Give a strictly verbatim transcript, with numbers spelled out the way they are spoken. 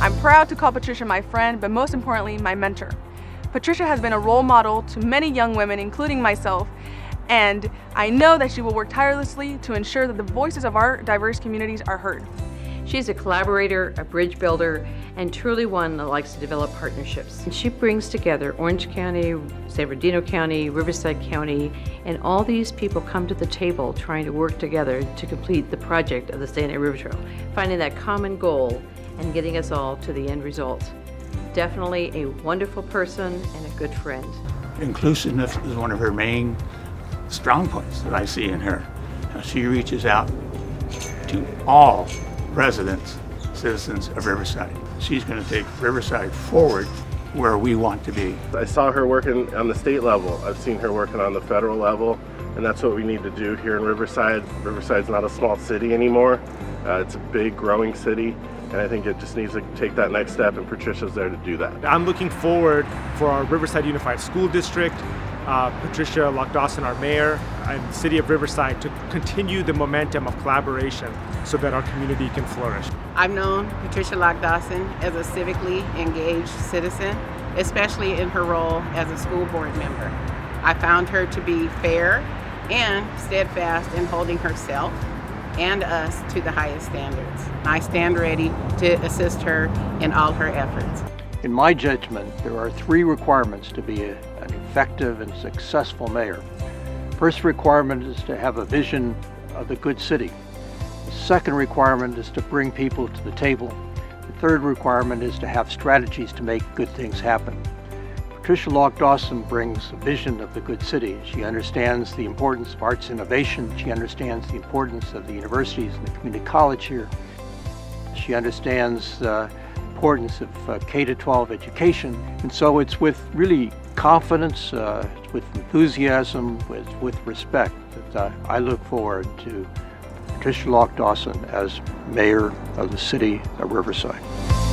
I'm proud to call Patricia my friend, but most importantly, my mentor. Patricia has been a role model to many young women, including myself, and I know that she will work tirelessly to ensure that the voices of our diverse communities are heard. She's a collaborator, a bridge builder, and truly one that likes to develop partnerships. And she brings together Orange County, San Bernardino County, Riverside County, and all these people come to the table trying to work together to complete the project of the Stay Night River Trail, finding that common goal and getting us all to the end result. Definitely a wonderful person and a good friend. Inclusiveness is one of her main strong points that I see in her. She reaches out to all residents, citizens of Riverside. She's going to take Riverside forward where we want to be. I saw her working on the state level. I've seen her working on the federal level, and that's what we need to do here in Riverside. Riverside's not a small city anymore. Uh, it's a big, growing city, and I think it just needs to take that next step, and Patricia's there to do that. I'm looking forward for our Riverside Unified School District, uh, Patricia Lock-Dawson, our mayor, and the city of Riverside to continue the momentum of collaboration so that our community can flourish. I've known Patricia Lock-Dawson as a civically engaged citizen, especially in her role as a school board member. I found her to be fair and steadfast in holding herself and us to the highest standards. I stand ready to assist her in all her efforts. In my judgment, there are three requirements to be a, an effective and successful mayor. First requirement is to have a vision of the good city. The second requirement is to bring people to the table. The third requirement is to have strategies to make good things happen. Patricia Lock-Dawson brings a vision of the good city. She understands the importance of arts innovation. She understands the importance of the universities and the community college here. She understands the importance of uh, K to twelve education. And so it's with really confidence, uh, with enthusiasm, with, with respect that uh, I look forward to Patricia Lock-Dawson as mayor of the city of Riverside.